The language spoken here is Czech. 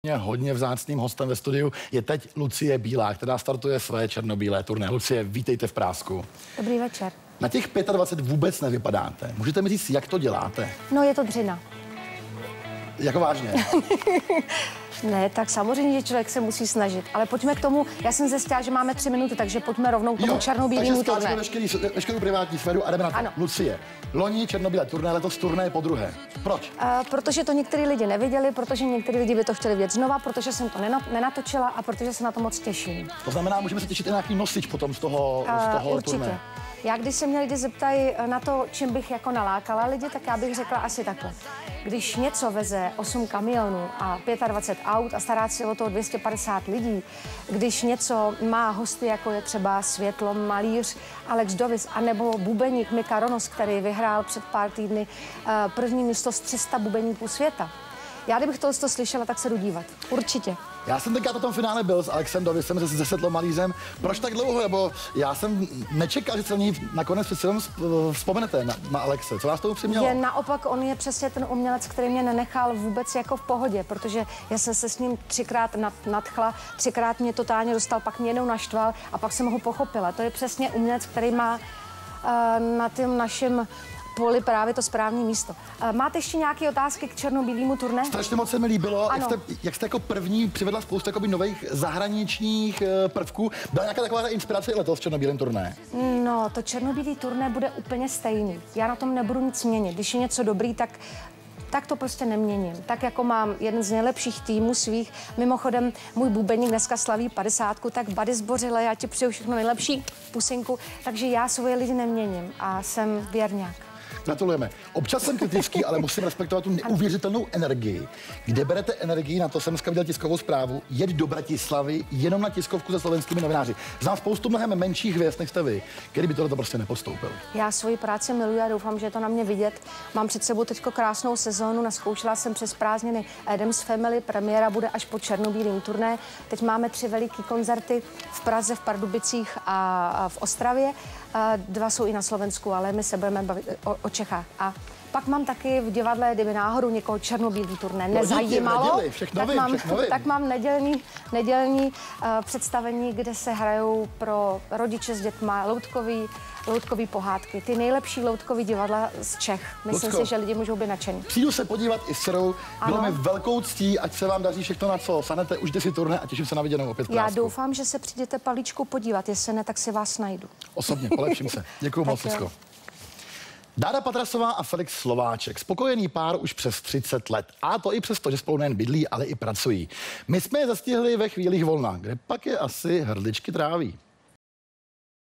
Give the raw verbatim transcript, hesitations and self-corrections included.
Hodně vzácným hostem ve studiu je teď Lucie Bílá, která startuje své černobílé turné. Lucie, vítejte v Prásku. Dobrý večer. Na těch dvacet pět vůbec nevypadáte. Můžete mi říct, jak to děláte? No, je to dřina. Jako vážně? Ne, tak samozřejmě, že člověk se musí snažit. Ale pojďme k tomu, já jsem zjistila, že máme tři minuty, takže pojďme rovnou k tomu černobílému turné. Takže veškerý, veškerou privátní sféru a jdeme na to. Ano. Lucie, loni černobílé turné, letos turné po druhé. Proč? Uh, protože to některý lidi neviděli, protože některý lidi by to chtěli vidět znova, protože jsem to nenatočila a protože se na to moc těším. To znamená, můžeme se těšit i na nějaký nosič potom z toho, Uh, z toho určitě. turné. Já, když se mě lidi zeptají na to, čím bych jako nalákala lidi, tak já bych řekla asi takhle. Když něco veze osm kamionů a dvacet pět aut a stará se o to dvě stě padesát lidí, když něco má hosty, jako je třeba Světlo, malíř Alex Dovis, anebo bubeník Mika Ronos, který vyhrál před pár týdny první místo z tři sta bubeníků světa. Já, kdybych tohle to slyšela, tak se jdu dívat. Určitě. Já jsem tenkrát na tom finále byl s Alexem Dovisem, se Světlo malířem. Proč tak dlouho? Nebo já jsem nečekal, že se na něj nakonec přece jenom vzpomenete na, na Alexe. Co vás tomu přimělo? Je naopak, on je přesně ten umělec, který mě nenechal vůbec jako v pohodě, protože já jsem se s ním třikrát nad, nadchla, třikrát mě totálně dostal, pak mě jednou naštval a pak jsem ho pochopila. To je přesně umělec, který má uh, na tím našem poli právě to správné místo. Máte ještě nějaké otázky k černobílému turné? Strašně moc se mi líbilo, jak jste, jak jste jako první přivedla spoustu jakoby nových zahraničních prvků. Byla nějaká taková inspirace letos v černobílém turné? No, to černobílé turné bude úplně stejný. Já na tom nebudu nic měnit. Když je něco dobrý, tak tak to prostě neměním. Tak jako mám jeden z nejlepších týmů svých, mimochodem můj bubeník dneska slaví padesátku, tak Bady Zbořile, já ti přeju všechno nejlepší, pusinku, takže já svoje lidi neměním a jsem věrňák. Gratulujeme. Občas jsem kritický, ale musím respektovat tu neuvěřitelnou energii. Kde berete energii, na to jsem dneska viděl tiskovou zprávu, jet do Bratislavy jenom na tiskovku se slovenskými novináři. Znám spoustu mnohem menších hvězd než jste vy, který by tohle to prostě nepostoupil. Já svoji práci miluji a doufám, že je to na mě vidět. Mám před sebou teďko krásnou sezónu, naskoušela jsem přes prázdniny Addams Family, premiéra bude až po černobílém turné. Teď máme tři veliký koncerty v Praze, v Pardubicích a v Ostravě. Dva jsou i na Slovensku, ale my se budeme bavit o, o Čechách. A pak mám taky v divadle, kdyby náhodou někoho černobílý turné nezajímalo, no, neděli, tak, vím, mám, tak mám nedělní, nedělní uh, představení, kde se hrajou pro rodiče s dětma loutkový, loutkový pohádky. Ty nejlepší loutkový divadla z Čech. Myslím Lucko, si, že lidi můžou být nadšení. Přijdu se podívat i s dcerou. Bylo mi velkou ctí, ať se vám daří všechno, na co sanete. Užijte si turné a těším se na viděnou opět v Prásku. Já doufám, že se přijdete Pavlíčku podívat. Jestli ne, tak si vás najdu. Osobně, polepším se. Děkuju moc, Lucko. Dáda Patrasová a Felix Slováček. Spokojený pár už přes třicet let. A to i přesto, že spolu nejen bydlí, ale i pracují. My jsme je zastihli ve chvílích volna, kde pak je asi hrdličky tráví.